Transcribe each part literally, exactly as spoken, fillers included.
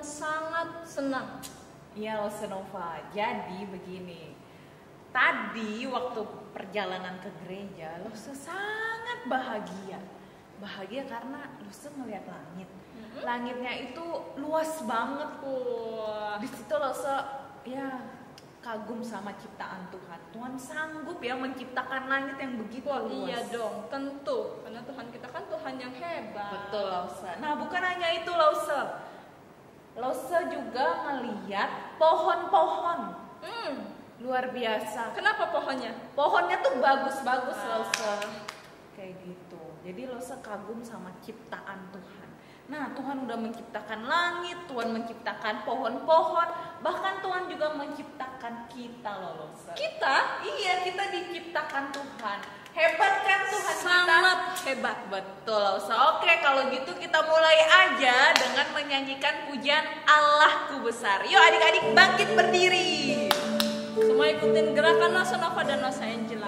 dengan sangat senang. Iya Lose Nova, jadi begini. Tadi waktu perjalanan ke gereja, Lose sangat bahagia. Bahagia karena Lose melihat langit. Mm-hmm. Langitnya itu luas banget. Wah. Di situ Lose ya kagum sama ciptaan Tuhan. Tuhan sanggup ya menciptakan langit yang begitu Wah, luas. iya dong, tentu. Karena Tuhan kita kan Tuhan yang hebat. Betul Lose. Nah bukan hanya itu Lose. Lose juga ngeliat pohon-pohon. Hmm. Luar biasa. Kenapa pohonnya? Pohonnya tuh bagus-bagus Ah. Lose. Kayak gitu. Jadi Lose kagum sama ciptaan Tuhan. Nah Tuhan udah menciptakan langit, Tuhan menciptakan pohon-pohon, bahkan Tuhan juga menciptakan kita loh Lose. Kita? Iya, kita diciptakan Tuhan. Hebat kan Tuhan kita? Sangat hebat. Betul Lose. Oke kalau gitu kita mulai aja dengan menyanyikan pujian Allahku besar. Yuk adik-adik bangkit berdiri. Semua ikutin gerakan Lose Nova dan Lose Angela.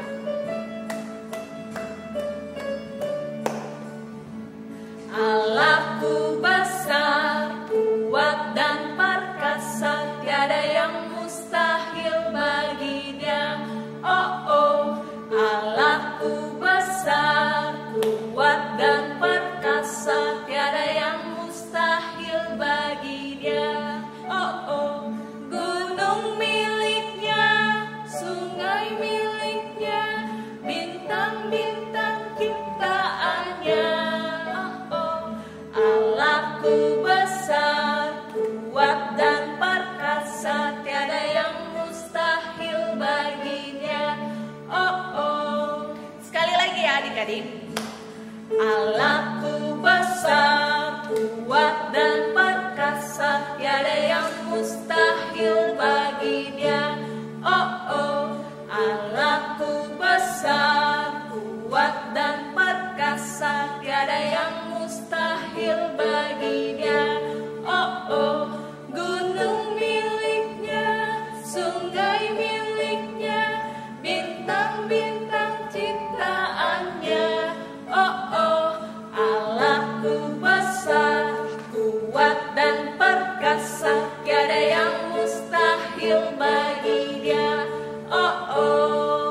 Allahku besar, kuat dan perkasa, tiada yang mustahil bagi Dia. Oh oh, Allahku besar, kuat dan perkasa, tiada yang mustahil bagi Dia. Oh oh, gunung miliknya, sungai miliknya, bintang-bintang ciptaannya. Allahku besar, kuat dan perkasa, tiada yang mustahil baginya. Oh oh. Sekali lagi ya adik-adik. Allahku besar, kuat dan perkasa, tiada yang mustahil bagi Dia. Oh oh. Allahku besar, kuat dan perkasa, tiada yang mustahil bagi Dia. Oh oh, gunung miliknya, sungai miliknya, bintang-bintang ciptaannya. Oh oh, Allahku besar, kuat dan perkasa, tiada yang mustahil bagi Dia. Oh oh.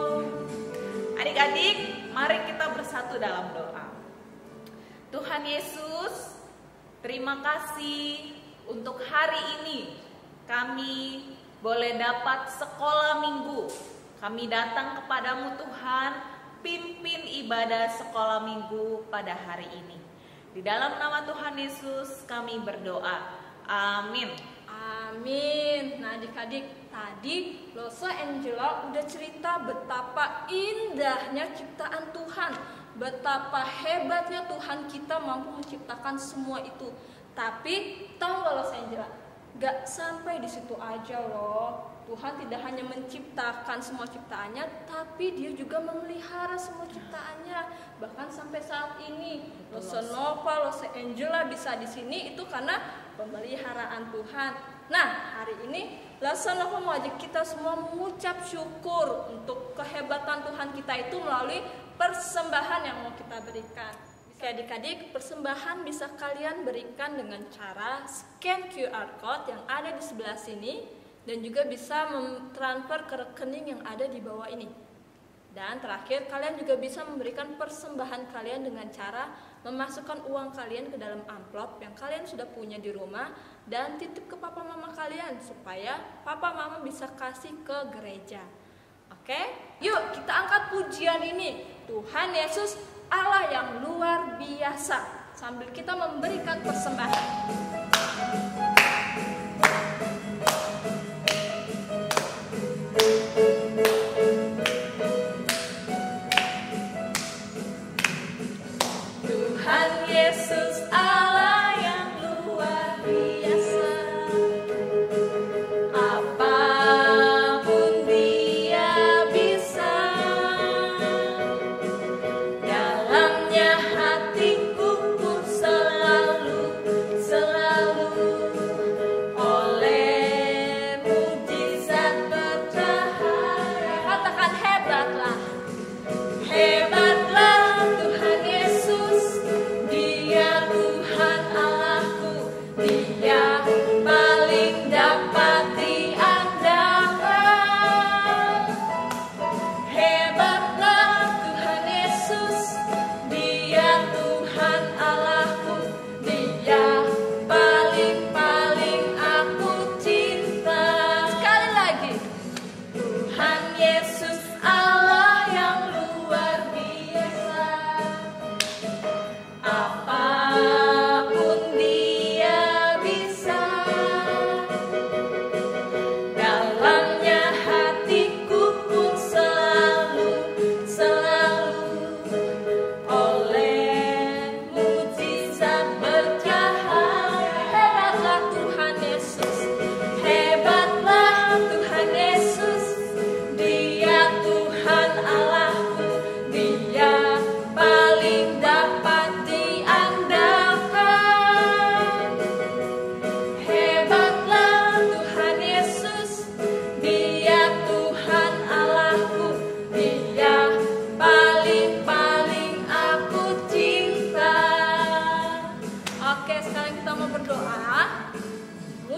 Adik-adik, mari kita bersatu dalam doa. Tuhan Yesus, terima kasih untuk hari ini kami boleh dapat sekolah minggu. Kami datang kepadamu Tuhan, pimpin ibadah sekolah minggu pada hari ini. Di dalam nama Tuhan Yesus kami berdoa. Amin. Amin. Nah adik-adik, tadi Lose Angela udah cerita betapa indahnya ciptaan Tuhan, betapa hebatnya Tuhan kita mampu menciptakan semua itu. Tapi tahu nggak Lose Angela, gak sampai di situ aja loh. Tuhan tidak hanya menciptakan semua ciptaannya, tapi Dia juga memelihara semua ciptaannya. Bahkan sampai saat ini, Lose Nova, Lose Angela bisa di sini itu karena pemeliharaan Tuhan. Nah, hari ini Lose Nova mau ajak kita semua mengucap syukur untuk kehebatan Tuhan kita itu melalui persembahan yang mau kita berikan. Oke adik-adik, persembahan bisa kalian berikan dengan cara scan Q R code yang ada di sebelah sini, dan juga bisa mentransfer ke rekening yang ada di bawah ini. Dan terakhir, kalian juga bisa memberikan persembahan kalian dengan cara memasukkan uang kalian ke dalam amplop yang kalian sudah punya di rumah dan titip ke papa mama kalian supaya papa mama bisa kasih ke gereja. Oke, yuk kita angkat pujian ini. Tuhan Yesus Allah yang luar biasa, sambil kita memberikan persembahan. Yesus Allah yang luar biasa, apapun Dia bisa, dalamnya hatiku pun selalu, selalu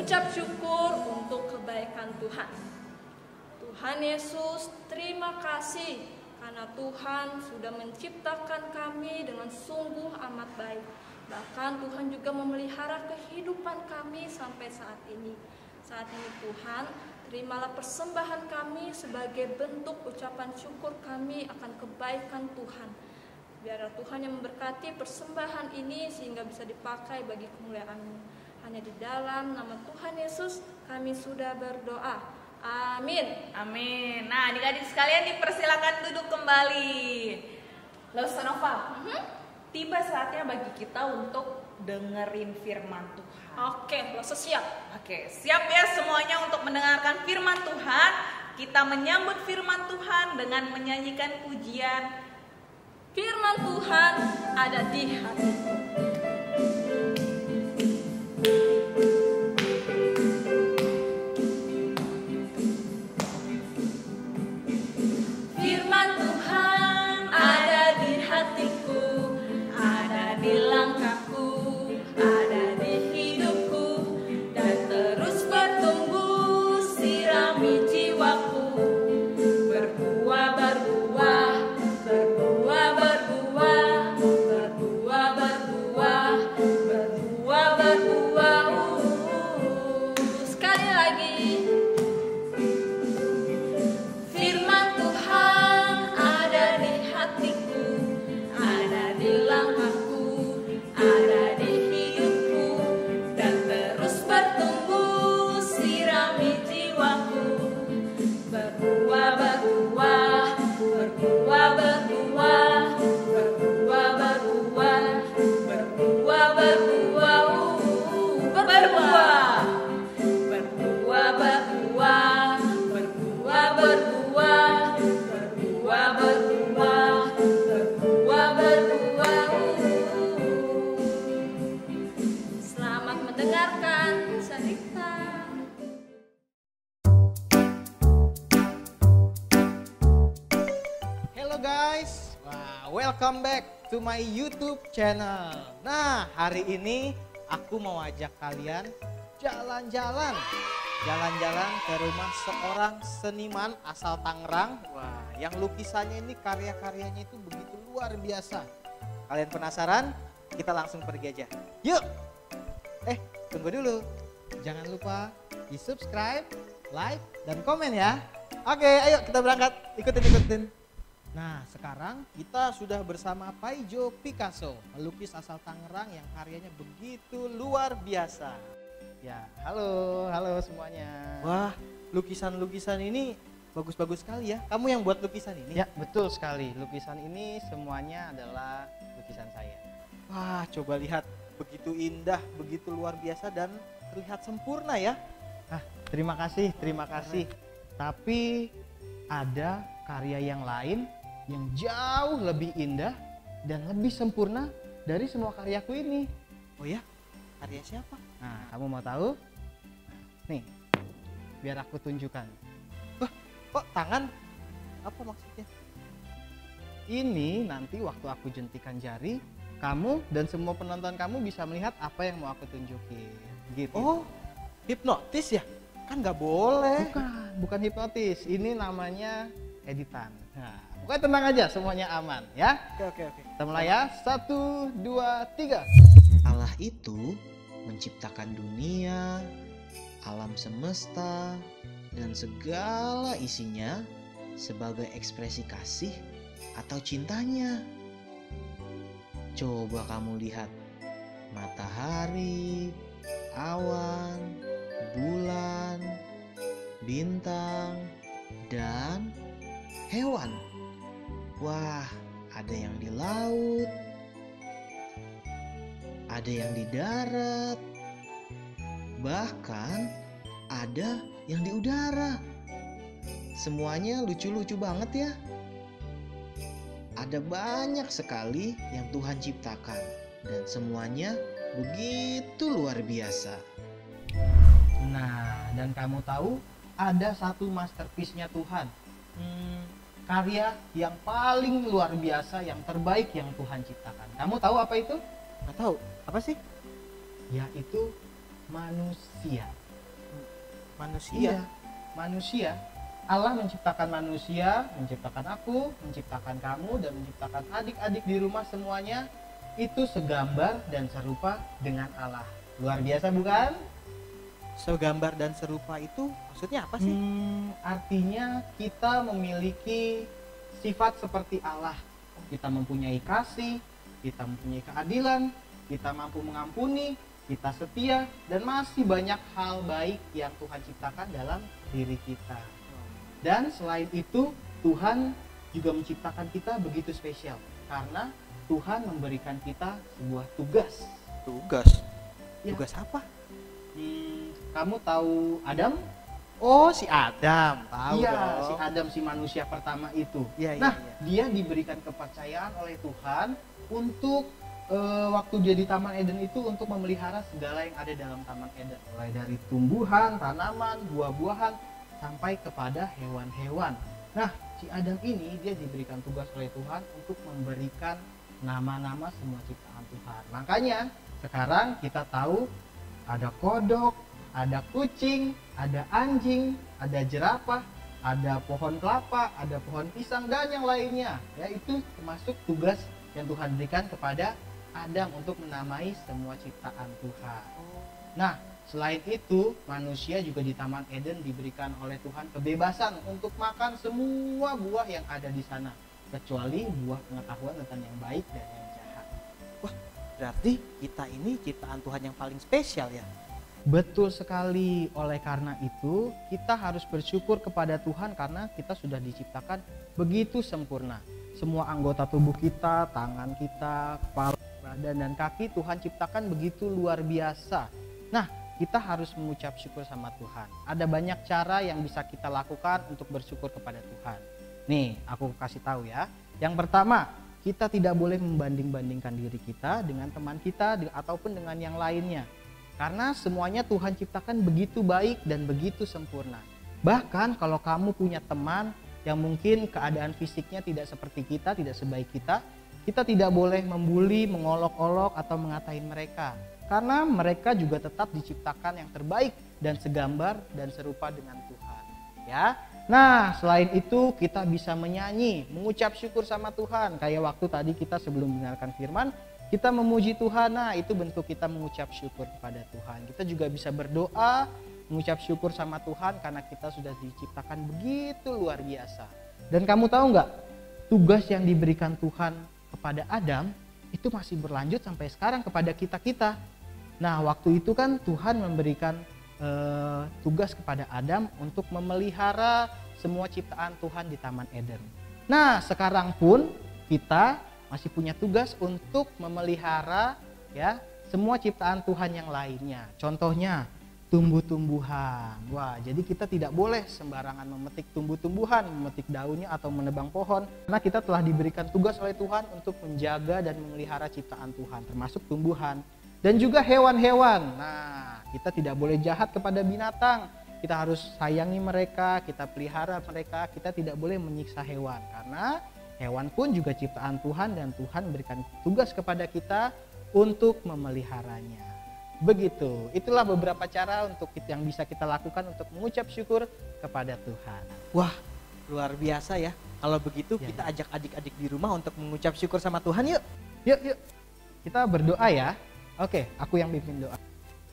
mengucap syukur untuk kebaikan Tuhan. Tuhan Yesus, terima kasih karena Tuhan sudah menciptakan kami dengan sungguh amat baik. Bahkan Tuhan juga memelihara kehidupan kami sampai saat ini. Saat ini Tuhan, terimalah persembahan kami sebagai bentuk ucapan syukur kami akan kebaikan Tuhan. Biarlah Tuhan yang memberkati persembahan ini sehingga bisa dipakai bagi kemuliaan-Mu. Hanya di dalam nama Tuhan Yesus kami sudah berdoa. Amin. Amin. Nah, adik-adik sekalian dipersilakan duduk kembali. Losanova, mm-hmm. tiba saatnya bagi kita untuk dengerin firman Tuhan. Oke, Losa siap. Oke, siap ya semuanya untuk mendengarkan firman Tuhan. Kita menyambut firman Tuhan dengan menyanyikan pujian. Firman Tuhan ada di hatiku. Firman Tuhan ada di hatiku, ada di langkahku, ada di hidupku, dan terus bertumbuh sirami jiwaku. Berbuah, berbuah, berbuah, berbuah, berbuah, berbuah, berbuah, berbuah. Uh, sekali lagi. Firman Tuhan ada di hatiku, ada di langkahku, ada di hidupku, dan terus bertumbuh sirami jiwaku. Berbuah, berbuah, berbuah, berbuah, berbuah, berbuah, berbuah, berbuah, uh, berbuah, berbuah, berbuah, berbuah, berbuah, berbuah, berbuah, berbuah, berbuah. uh. Selamat mendengarkan cerita. Hello guys, wah, welcome back to my YouTube channel. Nah, hari ini aku mau ajak kalian jalan-jalan. Jalan-jalan ke rumah seorang seniman asal Tangerang. Wah, yang lukisannya ini karya-karyanya itu begitu luar biasa. Kalian penasaran? Kita langsung pergi aja. Yuk! Eh, tunggu dulu. Jangan lupa di subscribe, like, dan komen ya. Oke, ayo kita berangkat. Ikutin-ikutin. Nah, sekarang kita sudah bersama Paijo Picasso, melukis asal Tangerang yang karyanya begitu luar biasa. Ya, halo, halo semuanya. Wah, lukisan-lukisan ini bagus-bagus sekali ya. Kamu yang buat lukisan ini? Ya, betul sekali. Lukisan ini semuanya adalah lukisan saya. Wah, coba lihat. Begitu indah, begitu luar biasa dan terlihat sempurna ya. Ah, terima kasih, terima kasih. Tapi ada karya yang lain yang jauh lebih indah dan lebih sempurna dari semua karyaku ini. Oh ya? Karya siapa? Nah, kamu mau tahu? Nih, biar aku tunjukkan. Wah, kok tangan? Apa maksudnya? Ini nanti waktu aku jentikan jari, kamu dan semua penonton kamu bisa melihat apa yang mau aku tunjukin. Gitu. Oh, hipnotis ya? Kan nggak boleh. Bukan, bukan hipnotis. Ini namanya editan. Nah, pokoknya tenang aja, semuanya aman ya. Oke, oke, oke. Kita mulai ya. Satu, dua, tiga. Allah itu menciptakan dunia, alam semesta, dan segala isinya sebagai ekspresi kasih atau cintanya. Coba kamu lihat matahari, awan, bulan, bintang, dan hewan. Wah, ada yang di laut, ada yang di darat, bahkan ada yang di udara. Semuanya lucu-lucu banget ya. Ada banyak sekali yang Tuhan ciptakan dan semuanya begitu luar biasa. Nah, dan kamu tahu ada satu masterpiece-nya Tuhan. Hmm, karya yang paling luar biasa, yang terbaik yang Tuhan ciptakan. Kamu tahu apa itu? Nggak tahu. Apa sih? Yaitu manusia. Manusia. Iya, manusia. Allah menciptakan manusia, menciptakan aku, menciptakan kamu, dan menciptakan adik-adik di rumah semuanya itu segambar dan serupa dengan Allah. Luar biasa bukan? Segambar dan serupa itu maksudnya apa sih? Hmm, artinya kita memiliki sifat seperti Allah. Kita mempunyai kasih, kita mempunyai keadilan, kita mampu mengampuni, kita setia, dan masih banyak hal baik yang Tuhan ciptakan dalam diri kita. Dan selain itu, Tuhan juga menciptakan kita begitu spesial karena Tuhan memberikan kita sebuah tugas. Tugas. Ya. Tugas apa? Hmm, kamu tahu Adam? Oh, si Adam. Tahu Iya, dong. si Adam, si manusia pertama itu. Iya, iya, Nah, iya. dia diberikan kepercayaan oleh Tuhan untuk eh, waktu dia di Taman Eden itu untuk memelihara segala yang ada dalam Taman Eden, mulai dari tumbuhan, tanaman, buah-buahan, sampai kepada hewan-hewan. Nah, si Adam ini dia diberikan tugas oleh Tuhan untuk memberikan nama-nama semua ciptaan Tuhan. Makanya sekarang kita tahu ada kodok, ada kucing, ada anjing, ada jerapah, ada pohon kelapa, ada pohon pisang, dan yang lainnya. Ya, itu termasuk tugas yang Tuhan berikan kepada Adam untuk menamai semua ciptaan Tuhan. Nah, selain itu, manusia juga di Taman Eden diberikan oleh Tuhan kebebasan untuk makan semua buah yang ada di sana, kecuali buah pengetahuan tentang yang baik dan yang jahat. Wah, berarti kita ini ciptaan Tuhan yang paling spesial ya? Betul sekali. Oleh karena itu, kita harus bersyukur kepada Tuhan karena kita sudah diciptakan begitu sempurna. Semua anggota tubuh kita, tangan kita, kepala, badan, dan kaki Tuhan ciptakan begitu luar biasa. Nah, kita harus mengucap syukur sama Tuhan. Ada banyak cara yang bisa kita lakukan untuk bersyukur kepada Tuhan. Nih, aku kasih tahu ya. Yang pertama, kita tidak boleh membanding-bandingkan diri kita dengan teman kita ataupun dengan yang lainnya. Karena semuanya Tuhan ciptakan begitu baik dan begitu sempurna. Bahkan kalau kamu punya teman yang mungkin keadaan fisiknya tidak seperti kita, tidak sebaik kita, kita tidak boleh membuli, mengolok-olok atau mengatain mereka. Karena mereka juga tetap diciptakan yang terbaik dan segambar dan serupa dengan Tuhan. Ya. Nah, selain itu kita bisa menyanyi, mengucap syukur sama Tuhan. Kayak waktu tadi kita sebelum mendengarkan firman, kita memuji Tuhan. Nah, itu bentuk kita mengucap syukur kepada Tuhan. Kita juga bisa berdoa, mengucap syukur sama Tuhan karena kita sudah diciptakan begitu luar biasa. Dan kamu tahu nggak, tugas yang diberikan Tuhan kepada Adam itu masih berlanjut sampai sekarang kepada kita-kita. Nah, waktu itu kan Tuhan memberikan eh, tugas kepada Adam untuk memelihara semua ciptaan Tuhan di Taman Eden. Nah, sekarang pun kita masih punya tugas untuk memelihara ya semua ciptaan Tuhan yang lainnya. Contohnya tumbuh-tumbuhan. Wah, jadi kita tidak boleh sembarangan memetik tumbuh-tumbuhan, memetik daunnya atau menebang pohon. Karena kita telah diberikan tugas oleh Tuhan untuk menjaga dan memelihara ciptaan Tuhan, termasuk tumbuhan. Dan juga hewan-hewan. Nah, kita tidak boleh jahat kepada binatang. Kita harus sayangi mereka, kita pelihara mereka. Kita tidak boleh menyiksa hewan. Karena hewan pun juga ciptaan Tuhan dan Tuhan berikan tugas kepada kita untuk memeliharanya. Begitu, itulah beberapa cara untuk yang bisa kita lakukan untuk mengucap syukur kepada Tuhan. Wah, luar biasa ya. Kalau begitu Ya, kita ya. ajak adik-adik di rumah untuk mengucap syukur sama Tuhan yuk. Yuk, yuk, kita berdoa ya. Oke, aku yang pimpin doa.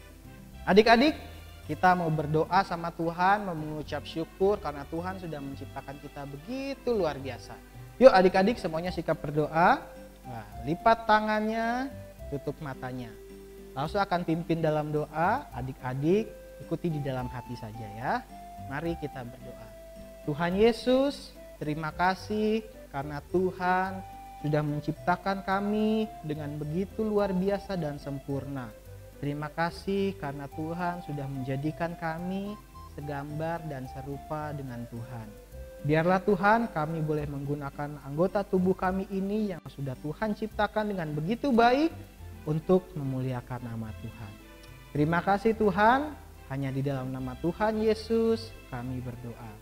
Adik-adik, kita mau berdoa sama Tuhan, mau mengucap syukur karena Tuhan sudah menciptakan kita begitu luar biasa. Yuk adik-adik semuanya sikap berdoa. Nah, lipat tangannya, tutup matanya. Langsung akan pimpin dalam doa, adik-adik ikuti di dalam hati saja ya. Mari kita berdoa. Tuhan Yesus, terima kasih karena Tuhan sudah menciptakan kami dengan begitu luar biasa dan sempurna. Terima kasih karena Tuhan sudah menjadikan kami segambar dan serupa dengan Tuhan. Biarlah Tuhan kami boleh menggunakan anggota tubuh kami ini yang sudah Tuhan ciptakan dengan begitu baik untuk memuliakan nama Tuhan. Terima kasih Tuhan, hanya di dalam nama Tuhan Yesus kami berdoa.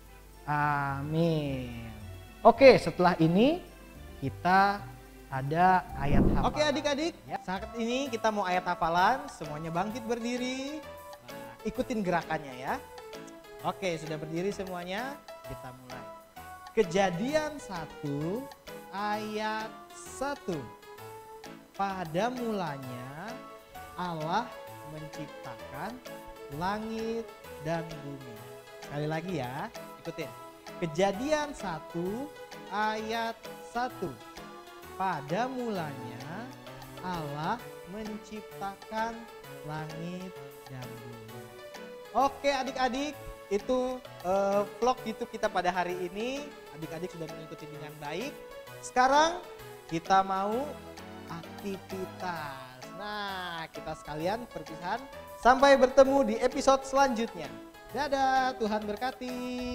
Amin. Oke, setelah ini kita ada ayat hafalan. Oke adik-adik, Ya. saat ini kita mau ayat hafalan, semuanya bangkit berdiri. Nah, ikutin gerakannya ya. Oke, sudah berdiri semuanya? Kita mulai. Kejadian satu ayat satu. Pada mulanya Allah menciptakan langit dan bumi. Sekali lagi ya, ikutin. Kejadian satu ayat satu. Pada mulanya Allah menciptakan langit dan bumi. Oke adik-adik, itu uh, vlog YouTube kita pada hari ini. Adik-adik sudah mengikuti dengan baik. Sekarang kita mau aktivitas. Nah, kita sekalian perpisahan. Sampai bertemu di episode selanjutnya. Dadah, Tuhan berkati.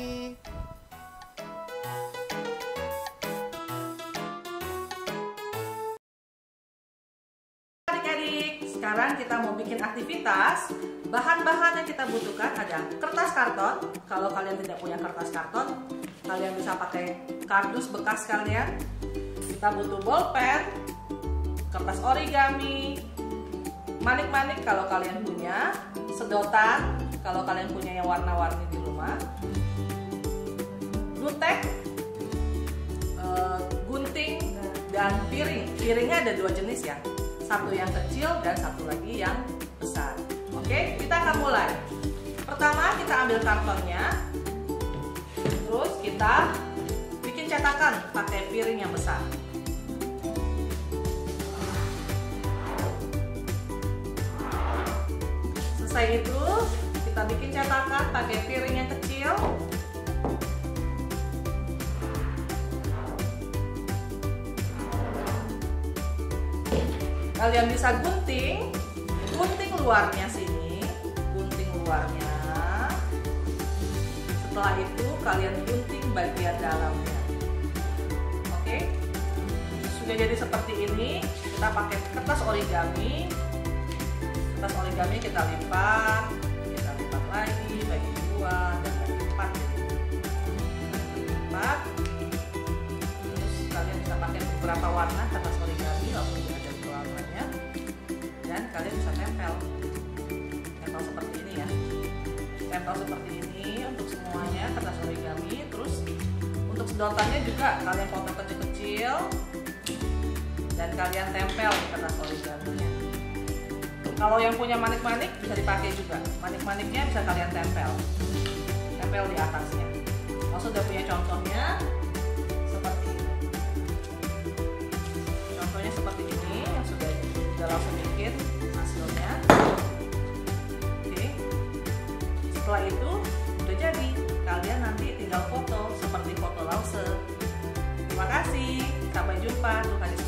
Adik-adik, sekarang kita mau bikin aktivitas. Bahan-bahan yang kita butuhkan ada kertas karton. Kalau kalian tidak punya kertas karton, kalian bisa pakai kardus bekas kalian. Kita butuh bolpen, kertas origami, manik-manik kalau kalian punya, sedotan kalau kalian punya yang warna-warni di rumah, glutek, uh, gunting, dan piring. Piringnya ada dua jenis ya, satu yang kecil dan satu lagi yang besar. Oke, kita akan mulai. Pertama kita ambil kartonnya, terus kita bikin cetakan pakai piring yang besar. Selesai itu kita bikin cetakan pakai piring yang kecil. Kalian bisa gunting, gunting luarnya sini, gunting luarnya. Setelah itu kalian gunting bagian dalamnya. Oke, sudah jadi seperti ini. Kita pakai kertas origami. Kertas origami kita lipat, kita lipat lagi, bagi dua dan bagi empat. Lipat. Terus kalian bisa pakai beberapa warna kertas origami, lalu ada warnanya. Dan kalian bisa tempel, tempel seperti ini ya. Tempel seperti ini untuk semuanya kertas origami. Terus untuk sedotannya juga kalian potong kecil-kecil dan kalian tempel di kertas origaminya. Kalau yang punya manik-manik bisa dipakai juga. Manik-maniknya bisa kalian tempel, tempel di atasnya. Kalau sudah punya contohnya seperti ini. Contohnya seperti ini yang sudah sudah langsung bikin hasilnya. Oke. Setelah itu udah jadi. Kalian nanti tinggal foto seperti foto lause. Terima kasih. Sampai jumpa. Tuhan Yesus